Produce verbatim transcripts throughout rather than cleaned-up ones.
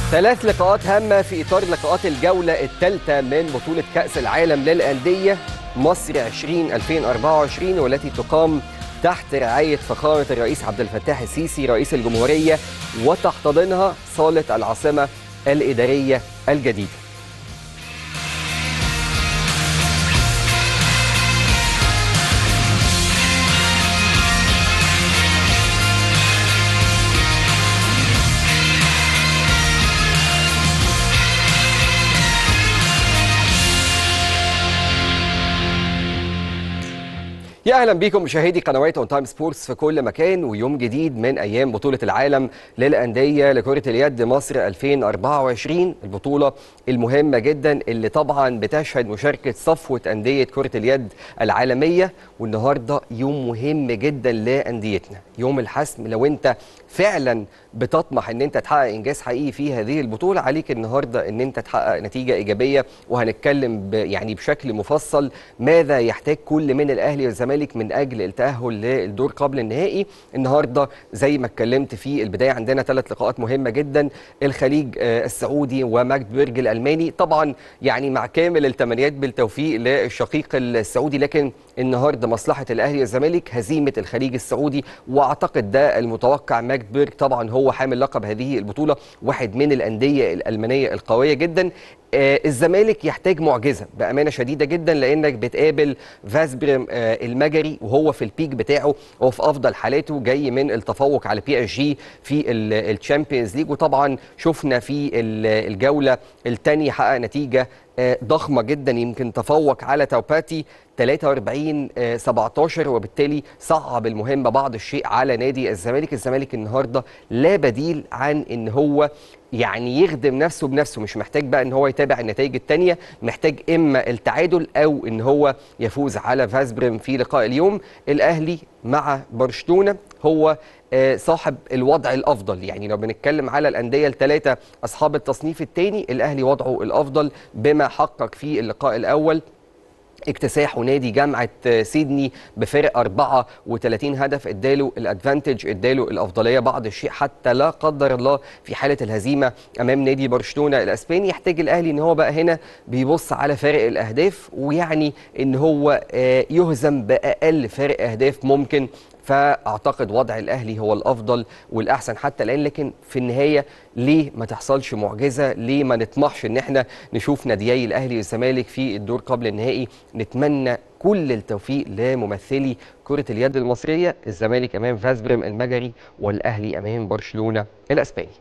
ثلاث لقاءات هامة في إطار لقاءات الجولة الثالثة من بطولة كأس العالم للأندية مصر عشرين ألفين وأربعة وعشرين، والتي تقام تحت رعاية فخامة الرئيس عبد الفتاح السيسي رئيس الجمهورية، وتحتضنها صالة العاصمة الإدارية الجديدة. يا اهلا بكم مشاهدي قنوات اون تايم سبورتس في كل مكان، ويوم جديد من ايام بطوله العالم للانديه لكره اليد مصر ألفين وأربعة وعشرين، البطوله المهمه جدا اللي طبعا بتشهد مشاركه صفوه انديه كره اليد العالميه. والنهارده يوم مهم جدا لانديتنا، يوم الحسم. لو انت فعلا بتطمح ان انت تحقق انجاز حقيقي في هذه البطوله، عليك النهارده ان انت تحقق نتيجه ايجابيه، وهنتكلم يعني بشكل مفصل ماذا يحتاج كل من الاهلي والزمالك من اجل التاهل للدور قبل النهائي. النهارده زي ما اتكلمت في البدايه عندنا ثلاث لقاءات مهمه جدا، الخليج السعودي وماجدبورج الالماني، طبعا يعني مع كامل التمنيات بالتوفيق للشقيق السعودي، لكن النهارده مصلحه الاهلي والزمالك هزيمه الخليج السعودي، واعتقد ده المتوقع. ماجدبورج طبعا هو حامل لقب هذه البطوله، واحد من الانديه الالمانيه القويه جدا. آه الزمالك يحتاج معجزه بامانه شديده جدا، لانك بتقابل فاسبرم آه المجري وهو في البيك بتاعه، هو في افضل حالاته، جاي من التفوق على بي اس جي في الشامبيونز ليج. وطبعا شفنا في الجوله الثانيه حقق نتيجه آه ضخمه جدا، يمكن تفوق على تاوباتي ثلاثة وأربعين سبعتاشر، وبالتالي صعب المهمه بعض الشيء على نادي الزمالك. الزمالك النهارده لا بديل عن ان هو يعني يخدم نفسه بنفسه، مش محتاج بقى ان هو يتابع النتائج الثانيه، محتاج اما التعادل او ان هو يفوز على فاسبرم في لقاء اليوم. الاهلي مع برشلونه هو صاحب الوضع الافضل، يعني لو بنتكلم على الانديه الثلاثه اصحاب التصنيف الثاني، الاهلي وضعه الافضل بما حقق في اللقاء الاول اكتساحه نادي جامعة سيدني بفارق أربعة وثلاثين هدف، اداله الادفانتج، اداله الافضليه بعض الشيء، حتى لا قدر الله في حاله الهزيمه امام نادي برشلونه الاسباني يحتاج الاهلي ان هو بقى هنا بيبص على فارق الاهداف، ويعني ان هو يهزم باقل فارق اهداف ممكن. فاعتقد وضع الاهلي هو الافضل والاحسن حتى الان، لكن في النهايه ليه ما تحصلش معجزه؟ ليه ما نطمحش ان احنا نشوف ناديي الاهلي والزمالك في الدور قبل النهائي؟ نتمنى كل التوفيق لممثلي كره اليد المصريه، الزمالك امام فاسبرم المجري والاهلي امام برشلونه الاسباني.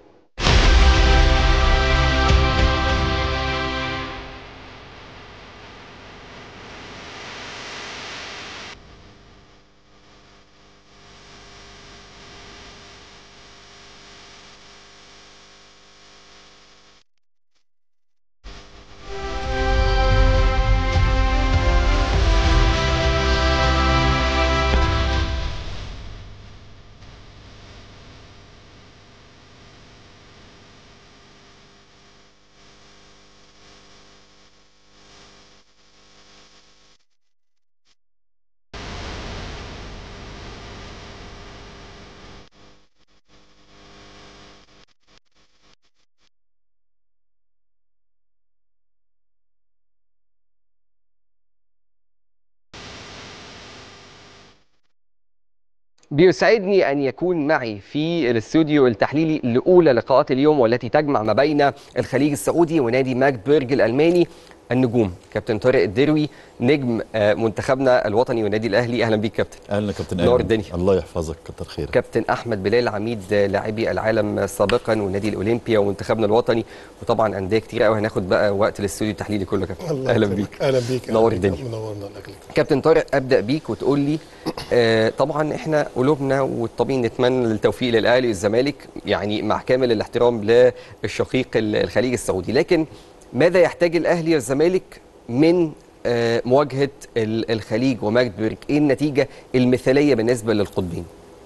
بيسعدني أن يكون معي في الاستوديو التحليلي لأولى لقاءات اليوم، والتي تجمع ما بين الخليج السعودي ونادي ماجدبورج الألماني، النجوم كابتن طارق الدروي نجم منتخبنا الوطني والنادي الاهلي. اهلا بيك كابتن. اهلا كابتن. نور الدنيا. الله يحفظك، كتر خيرك. كابتن احمد بلال عميد لاعبي العالم سابقا والنادي الاولمبي ومنتخبنا الوطني، وطبعا انديه كتير قوي. هناخد بقى وقت الاستوديو التحليلي كله كابتن. اهلا بيك. اهلا بيك. نور الدنيا. منورنا. كابتن طارق، ابدا بيك وتقول لي آه طبعا احنا قلوبنا والطبيعي نتمنى التوفيق للاهلي والزمالك، يعني مع كامل الاحترام للشقيق الخليج السعودي، لكن ماذا يحتاج الاهلي والزمالك من مواجهة الخليج وماجدبورج؟ ايه النتيجة المثالية بالنسبة للقطبين؟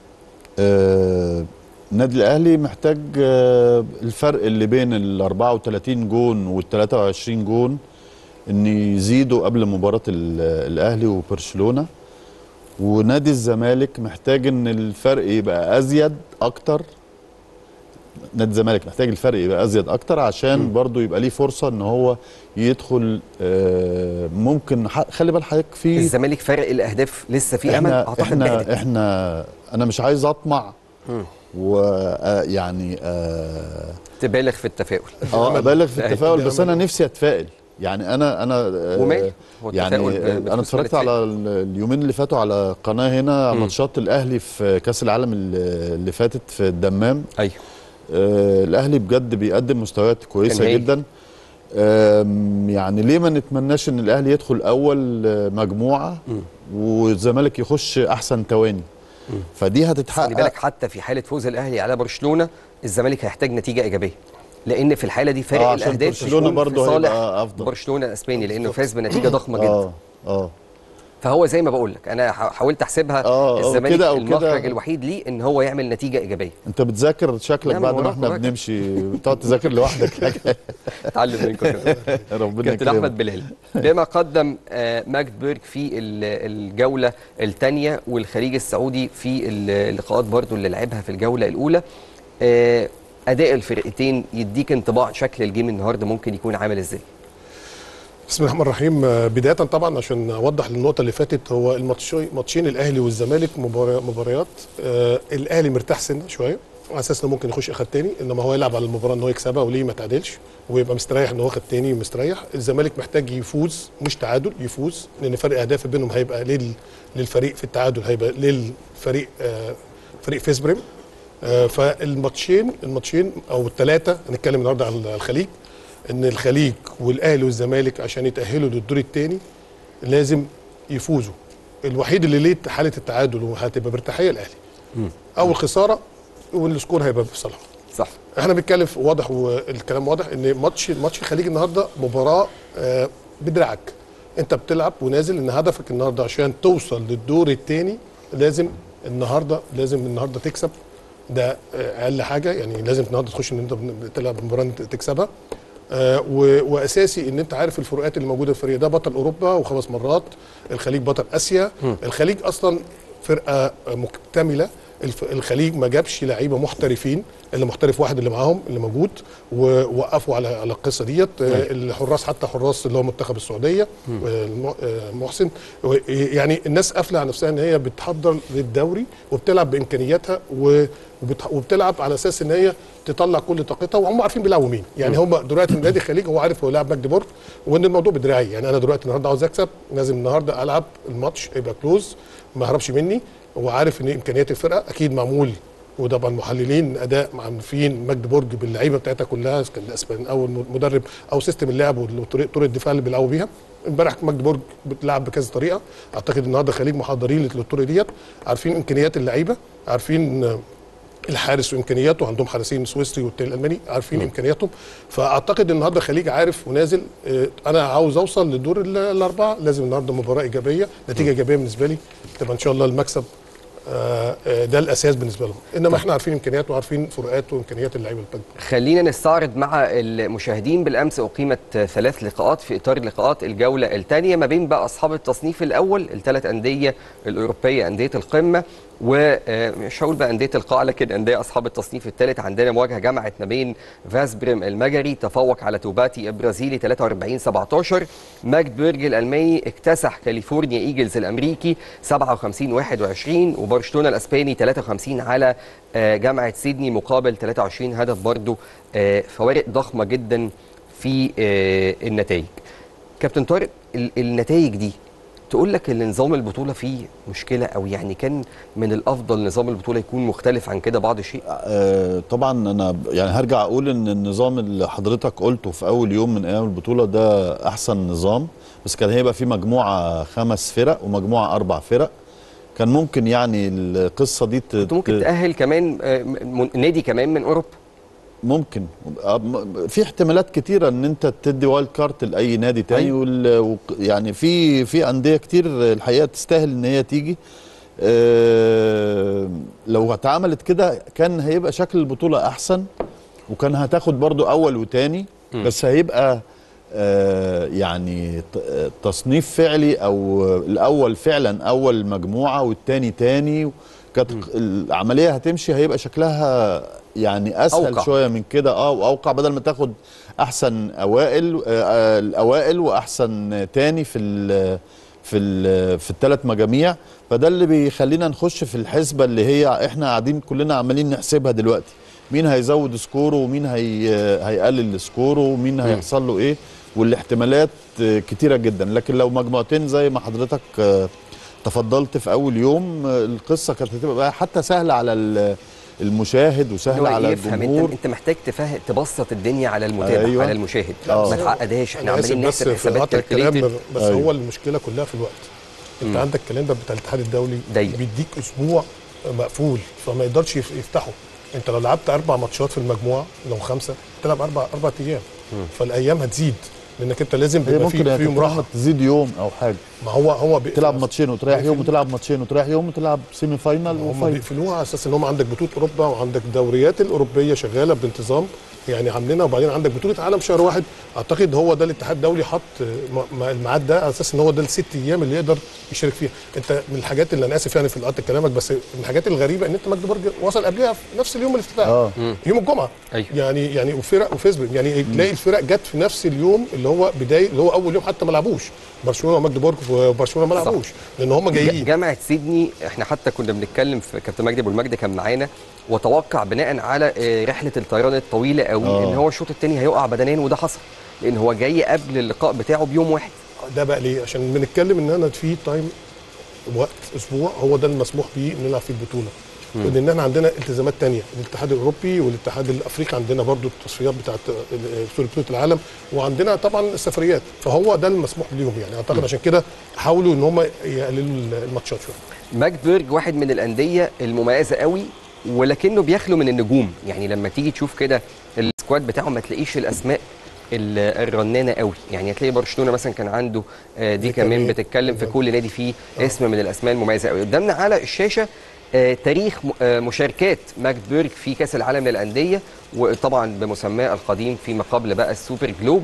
آه النادي الاهلي محتاج آه الفرق اللي بين ال أربعة وثلاثين جون وال ثلاثة وعشرين جون ان يزيدوا قبل مباراة الاهلي وبرشلونة، ونادي الزمالك محتاج ان الفرق يبقى ازيد اكتر نادي الزمالك محتاج الفرق يبقى ازيد اكتر عشان م. برضو يبقى ليه فرصه ان هو يدخل. آه ممكن خلي بال حضرتك في الزمالك فرق الاهداف لسه في امل احنا اعتقد. احنا احنا انا مش عايز اطمع ويعني آه تبالغ في التفاؤل. اه ابالغ في التفاؤل، بس انا نفسي اتفائل. يعني انا انا ومال يعني انا اتفرجت على اليومين اللي فاتوا على قناه هنا م. ماتشات الاهلي في كاس العالم اللي فاتت في الدمام. ايوه آه الاهلي بجد بيقدم مستويات كويسه جدا. يعني ليه ما نتمناش ان الاهلي يدخل اول مجموعه م. والزمالك يخش احسن تواني. م. فدي هتتحقق. خلي بالك حتى في حاله فوز الاهلي على برشلونه الزمالك هيحتاج نتيجه ايجابيه، لان في الحاله دي فرق آه الاهداف برشلونه برضه هيبقى افضل. برشلونه الاسباني لانه فاز بنتيجه ضخمه جدا. اه اه فهو زي ما بقول لك انا حاولت احسبها. آه الزمالك المخرج الوحيد ليه ان هو يعمل نتيجه ايجابيه. انت بتذاكر شكلك بعد ما احنا بنمشي بتقعد تذاكر لوحدك. اتعلم منكم كده. ربنا يكرمك. كابتن احمد بلال، بما قدم ماجدبورج في الجوله الثانيه والخليج السعودي في اللقاءات برضو اللي لعبها في الجوله الاولى، اداء الفرقتين يديك انطباع شكل الجيم النهارده ممكن يكون عامل ازاي؟ بسم الله الرحمن الرحيم. بدايه طبعا عشان اوضح النقطه اللي فاتت، هو الماتشين الاهلي والزمالك مباريات آه الاهلي مرتاح سنه شويه على اساس انه ممكن يخش اخد تاني، انما هو يلعب على المباراه ان هو يكسبها وليه ما تعادلش ويبقى مستريح ان هو اخد تاني ومستريح. الزمالك محتاج يفوز مش تعادل، يفوز لان فرق اهداف بينهم هيبقى لل للفريق في التعادل هيبقى للفريق آه فريق فيسبريم. آه فالماتشين الماتشين او الثلاثه هنتكلم النهارده على الخليج، ان الخليج والاهلي والزمالك عشان يتاهلوا للدور الثاني لازم يفوزوا. الوحيد اللي ليه حاله التعادل وهتبقى برتاحيه الاهلي. او الخساره والسكور هيبقى في صالحه. صح. احنا بنتكلم واضح والكلام واضح ان ماتش ماتش الخليج النهارده مباراه آه بدراعك. انت بتلعب ونازل ان هدفك النهارده عشان توصل للدور الثاني لازم النهارده لازم النهارده تكسب. ده اقل حاجه، يعني لازم النهارده تخش ان انت تلعب مباراه تكسبها. آه واساسي ان انت عارف الفروقات اللي موجوده في الفريق ده. بطل اوروبا وخمس مرات، الخليج بطل اسيا. م. الخليج اصلا فرقه مكتمله. الخليج ما جابش لعيبه محترفين، اللي محترف واحد اللي معاهم اللي موجود ووقفوا على على القصه ديت. الحراس حتى حراس اللي هو منتخب السعوديه محسن، يعني الناس قافله على نفسها ان هي بتحضر للدوري وبتلعب بامكانياتها وبتلعب على اساس ان هي تطلع كل طاقتها، وهم عارفين بيلعبوا مين. يعني هم دلوقتي نادي الخليج هو عارف هو لاعب ماجدبورج وان الموضوع بدراعي. يعني انا دلوقتي النهارده عاوز اكسب، لازم النهارده العب الماتش يبقى كلوز ما يهربش مني، وعارف ان امكانيات الفرقه اكيد معمول. وطبعا المحللين اداء عارفين ماجدبورج باللعيبه بتاعتها كلها، كان الاسبان او المدرب او سيستم اللعب وطريقه طرق الدفاع اللي بيلعبوا بيها. امبارح ماجدبورج بتلعب بكذا طريقه، اعتقد النهارده الخليج محضرين للطرق ديت، عارفين امكانيات اللعيبه، عارفين الحارس وامكانياته، عندهم حارسين سويسري والتاني الالماني عارفين م. امكانياتهم. فاعتقد النهارده الخليج عارف ونازل. انا عاوز اوصل للدور الاربعه، لازم النهارده مباراه ايجابيه، نتيجه ايجابيه بالنسبه لي تبقى ان شاء الله المكسب. ده الاساس بالنسبه لهم، انما احنا عارفين امكانيات وعارفين فروقات وامكانيات اللعيبه الباقيه. خلينا نستعرض مع المشاهدين. بالامس اقيمت ثلاث لقاءات في اطار لقاءات الجوله الثانيه ما بين بقى اصحاب التصنيف الاول الثلاث انديه الاوروبيه انديه القمه، ومش هقول بقى انديه القاع لكن انديه اصحاب التصنيف الثالث. عندنا مواجهه جمعت ما بين فاسبريم المجري تفوق على توباتي البرازيلي ثلاثة وأربعين سبعتاشر، ماجدبورج الالماني اكتسح كاليفورنيا ايجلز الامريكي سبعة وخمسين واحد وعشرين، وبرشلونه الاسباني ثلاثة وخمسين على جامعه سيدني مقابل ثلاثة وعشرين هدف. برضو فوارق ضخمه جدا في النتائج. كابتن طارق، النتائج دي تقول لك ان نظام البطوله فيه مشكله، او يعني كان من الافضل نظام البطوله يكون مختلف عن كده بعض الشيء؟ آه طبعا انا يعني هرجع اقول ان النظام اللي حضرتك قلته في اول يوم من ايام البطوله ده احسن نظام، بس كان هيبقى في مجموعه خمس فرق ومجموعه اربع فرق. كان ممكن يعني القصه دي كنت ممكن تاهل كمان نادي كمان من اوروبا، ممكن في احتمالات كتيره ان انت تدي وايلد كارت لاي نادي تاني. وال... يعني في في انديه كتير الحقيقه تستاهل ان هي تيجي. اه لو اتعملت كده كان هيبقى شكل البطوله احسن، وكان هتاخد برضو اول وتاني، بس هيبقى اه يعني تصنيف فعلي، او الاول فعلا اول مجموعه والتاني تاني. كانت العمليه هتمشي هيبقى شكلها يعني اسهل أوقع. شويه من كده اه واوقع، بدل ما تاخد احسن اوائل آه الاوائل واحسن تاني في ال في ال في الثلاث مجاميع. فده اللي بيخلينا نخش في الحسبه اللي هي احنا قاعدين كلنا عمالين نحسبها دلوقتي، مين هيزود سكوره ومين هي هيقلل سكوره ومين هيحصل له ايه، والاحتمالات كتيره جدا. لكن لو مجموعتين زي ما حضرتك تفضلت في اول يوم، القصه كانت هتبقى بقى حتى سهله على المشاهد وسهله على الجمهور. انت انت محتاج تفهم تبسط الدنيا على المتابع، أيوه. على المشاهد، آه. ما تعقدهاش. احنا عمالين بس نحسب حسابات الكلام بس أيوه. هو المشكله كلها في الوقت. انت مم. عندك الكالندر بتاع الاتحاد الدولي ضيق. بيديك اسبوع مقفول، فما يقدرش يفتحه. انت لو لعبت اربع ماتشات في المجموعه، لو خمسه تلعب اربع اربع ايام، فالايام هتزيد لانك انت لازم هي بيبقى في ممكن يوم راحه تزيد يوم او حاجه. ما هو هو تلعب ماتشين وتريح يوم وتلعب ماتشين وتريح يوم وتلعب سيمي فاينال هم وفاينل. بيقفلوها على اساس ان هم عندك بطوله اوروبا وعندك الدوريات الاوروبيه شغاله بانتظام يعني عاملينها، وبعدين عندك بطوله عالم شهر واحد. اعتقد هو ده الاتحاد الدولي حط الميعاد ده على اساس ان هو ده الست ايام اللي يقدر يشارك فيها. انت من الحاجات اللي انا اسف يعني في قطع كلامك، بس من الحاجات الغريبه ان انت ماجدبورج وصل قبلها في نفس اليوم الافتتاح، اه يوم الجمعه. أيوه. يعني يعني وفرق وفيسبوك يعني تلاقي الفرق جت في نفس اليوم اللي هو بدايه اللي هو اول يوم، حتى ما لعبوش برشلونه وماجدبورج وبرشلونه ما لعبوش لان هم جايين. جامعه سيدني احنا حتى كنا بنتكلم في كابتن مجدي ابو المجد كان معانا، وتوقع بناء على رحله الطيران الطويله قوي آه. ان هو الشوط الثاني هيقع بدنيا، وده حصل لان هو جاي قبل اللقاء بتاعه بيوم واحد. ده بقى ليه؟ عشان بنتكلم ان انا في تايم وقت اسبوع هو ده المسموح بيه ان نلعب فيه البطوله، لان احنا عندنا التزامات ثانيه، الاتحاد الاوروبي والاتحاد الافريقي عندنا برضو التصفيات بتاعت بطوله العالم، وعندنا طبعا السفريات، فهو ده المسموح ليهم يعني. اعتقد عشان كده حاولوا ان هم يقللوا الماتشات شويه. ماجدبورج واحد من الانديه المميزه قوي، ولكنه بيخلو من النجوم. يعني لما تيجي تشوف كده السكواد بتاعه ما تلاقيش الاسماء الرنانه قوي. يعني هتلاقي برشلونه مثلا كان عنده دي كمان بتتكلم في كل نادي فيه اسم من الاسماء المميزه قوي. قدامنا على الشاشه تاريخ مشاركات ماجدبورج في كاس العالم للانديه، وطبعا بمسماه القديم فيما قبل بقى السوبر جلوب.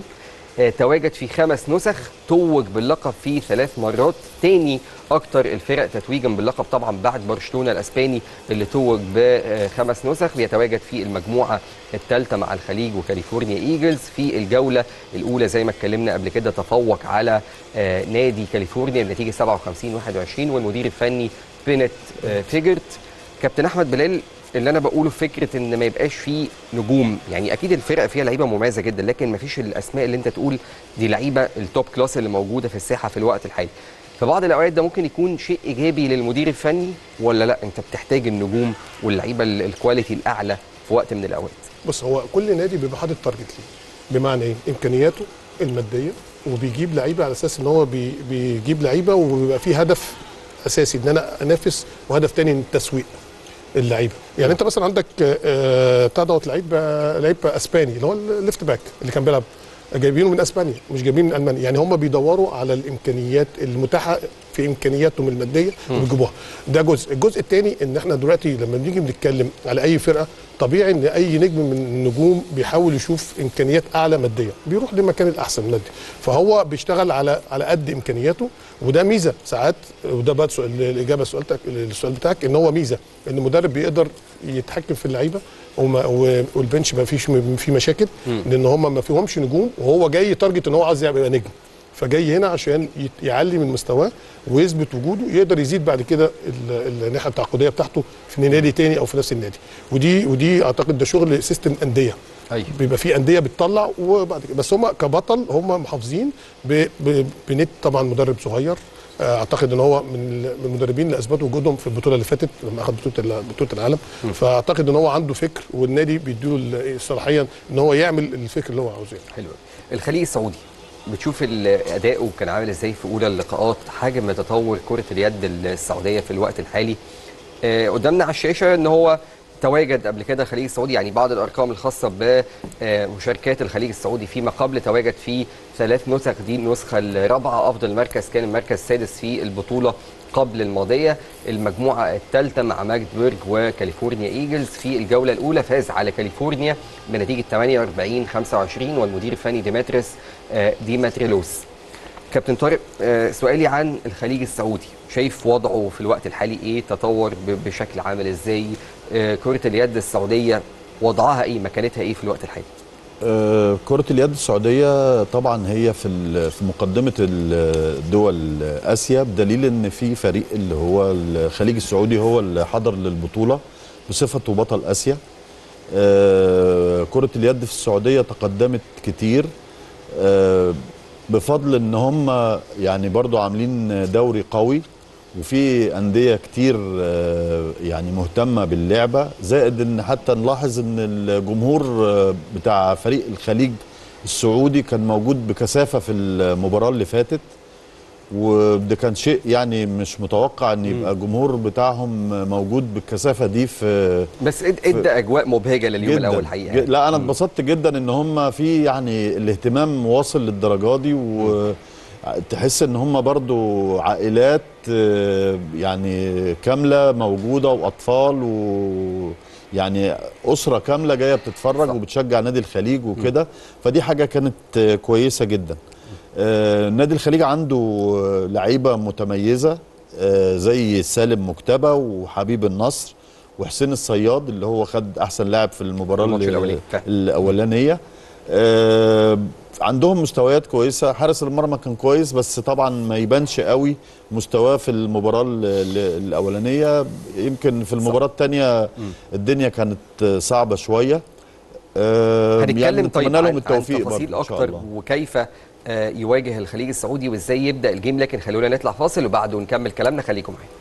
تواجد في خمس نسخ، توج باللقب في ثلاث مرات، تاني اكتر الفرق تتويجا باللقب طبعا بعد برشلونه الاسباني اللي توج بخمس نسخ. بيتواجد في المجموعه الثالثه مع الخليج وكاليفورنيا ايجلز. في الجوله الاولى زي ما اتكلمنا قبل كده تفوق على نادي كاليفورنيا بنتيجه سبعة وخمسين واحد وعشرين، والمدير الفني بينت فيجرت. كابتن احمد بلال، اللي انا بقوله فكره ان ما يبقاش فيه نجوم، يعني اكيد الفرق فيها لعيبه مميزه جدا، لكن ما فيش الاسماء اللي انت تقول دي لعيبه التوب كلاس اللي موجوده في الساحه في الوقت الحالي. في بعض الاوقات ده ممكن يكون شيء ايجابي للمدير الفني، ولا لا انت بتحتاج النجوم واللعيبه الكواليتي الاعلى في وقت من الاوقات؟ بص، هو كل نادي بيبقى حاطط تارجت ليه، بمعنى ايه؟ امكانياته الماديه، وبيجيب لعيبه على اساس ان هو بي بيجيب لعيبه وبيبقى فيه هدف اساسي ان انا انافس، وهدف ثاني التسويق اللعيبه. يعني انت مثلا عندك بتاع دوت لعيب لعيب اسباني اللي هو الليفت باك اللي كان بيلعب، جايبينه من اسبانيا مش جايبين من المانيا. يعني هم بيدوروا على الامكانيات المتاحه في امكانياتهم الماديه وبيجيبوها. ده جزء. الجزء الثاني ان احنا دلوقتي لما بنيجي بنتكلم على اي فرقه، طبيعي ان اي نجم من النجوم بيحاول يشوف امكانيات اعلى ماديا، بيروح للمكان الاحسن مادي، فهو بيشتغل على على قد امكانياته. وده ميزه ساعات، وده بقى سؤال الاجابه لسؤالك السؤال بتاعك، ان هو ميزه ان المدرب بيقدر يتحكم في اللعيبه والبنش ما فيش في مشاكل، لان هم ما فيهمش نجوم، وهو جاي تارجت ان هو عايز يبقى نجم، فجاي هنا عشان يعلي من مستواه ويثبت وجوده، يقدر يزيد بعد كده الناحيه التعاقديه بتاعته في نادي تاني او في نفس النادي. ودي ودي اعتقد ده شغل سيستم انديه. أيوة. بيبقى في انديه بتطلع وبعد كده، بس هم كبطل هم محافظين بنت طبعا مدرب صغير. اعتقد ان هو من المدربين اللي اثبتوا وجودهم في البطوله اللي فاتت لما اخذ بطوله بطوله العالم. م. فاعتقد ان هو عنده فكر، والنادي بيديله الصلاحيه ان هو يعمل الفكر اللي هو عاوزه. حلو. الخليج السعودي بتشوف الاداء وكان عامل ازاي في اولى اللقاءات، حاجه من تطور كره اليد السعوديه في الوقت الحالي. آه قدامنا على الشاشه ان هو تواجد قبل كده الخليج السعودي، يعني بعض الارقام الخاصه بمشاركات الخليج السعودي فيما قبل، تواجد في ثلاث نسخ، دي النسخه الرابعه. افضل مركز كان المركز السادس في البطوله قبل الماضيه. المجموعه الثالثه مع ماجدبورج وكاليفورنيا ايجلز. في الجوله الاولى فاز على كاليفورنيا بنتيجه ثمانية وأربعين خمسة وعشرين، والمدير الفني ديمتريس ديمتريلوس. كابتن طارق، سؤالي عن الخليج السعودي، شايف وضعه في الوقت الحالي ايه؟ تطور بشكل عامل ازاي؟ كرة اليد السعودية وضعها ايه، مكانتها ايه في الوقت الحالي؟ آه، كرة اليد السعودية طبعا هي في في مقدمة الدول آسيا، بدليل ان في فريق اللي هو الخليج السعودي هو اللي حضر للبطولة بصفته بطل آسيا. آه، كرة اليد في السعودية تقدمت كتير آه، بفضل ان هم يعني برضو عاملين دوري قوي، وفي أندية كتير يعني مهتمة باللعبة، زائد ان حتى نلاحظ ان الجمهور بتاع فريق الخليج السعودي كان موجود بكثافة في المباراة اللي فاتت، وده كان شيء يعني مش متوقع ان يبقى الجمهور بتاعهم موجود بالكثافة دي في بس ادى اجواء مبهجة لليوم الاول حقيقة. لا انا اتبسطت جدا ان هم في يعني الاهتمام واصل للدرجة دي، و تحس ان هم برضو عائلات يعني كاملة موجودة واطفال ويعني اسرة كاملة جاية بتتفرج صح. وبتشجع نادي الخليج وكده، فدي حاجة كانت كويسة جدا. نادي الخليج عنده لعيبة متميزة زي سالم مكتبة وحبيب النصر وحسين الصياد اللي هو خد احسن لاعب في المباراة الاولانية. آه عندهم مستويات كويسه، حارس المرمى كان كويس بس طبعا ما يبانش قوي مستواه في المباراه الاولانيه، يمكن في المباراه الثانيه الدنيا كانت صعبه شويه. آه هنتكلم يعني طيب عن, لهم التوفيق عن تفاصيل اكتر وكيف آه يواجه الخليج السعودي وازاي يبدا الجيم، لكن خلونا نطلع فاصل وبعده نكمل كلامنا، خليكم معانا.